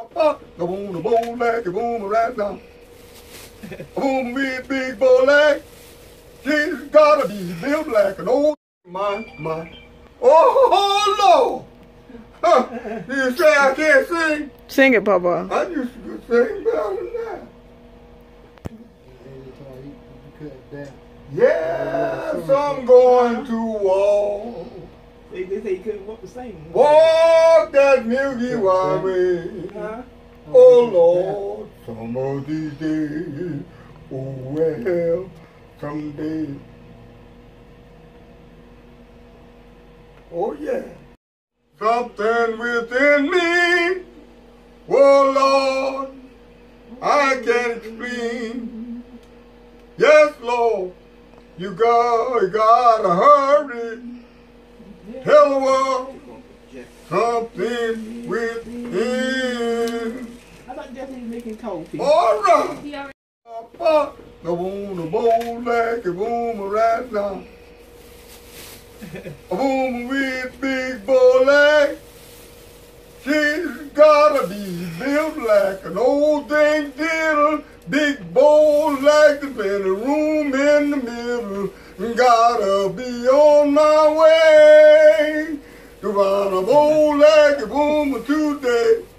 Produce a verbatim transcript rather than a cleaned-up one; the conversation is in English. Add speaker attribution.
Speaker 1: I want a bow like a boom right now. A boom with big bow leg. She's gotta be built like an old my my. Oh, Lord! Huh. You say I can't sing?
Speaker 2: Sing it, Papa.
Speaker 1: I used to sing better than that. Yes, I'm going to walk.
Speaker 3: They, they say you couldn't walk the same.
Speaker 1: Walk that Milky Way.
Speaker 3: Huh?
Speaker 1: Oh Lord, some of these days, oh well, someday. Oh yeah. Something within me, oh Lord, I can't explain. Yes, Lord, you got, you gotta hurry. Tell the world something within.
Speaker 3: I thought Jesse was making coffee.
Speaker 1: All right. Papa, I want a bow like a boomer right now. A boomer with big bow leg. She's gotta be built like an old thing diddle. Big bowl like the bedroom in the middle. Gotta be on my way to run a bowl like a boomer today.